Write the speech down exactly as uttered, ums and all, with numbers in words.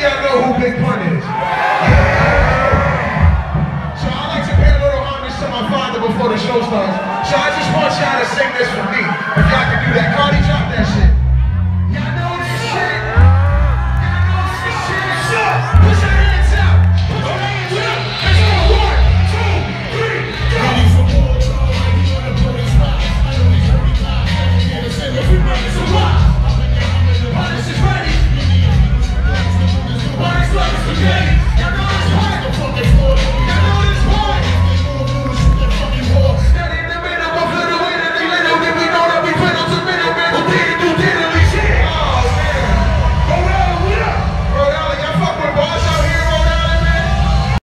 y'all know who Big Pun is. So I like to pay a little homage to my father before the show starts. So I just want y'all to sing this for me. If y'all can do that. Cardi, drop that shit.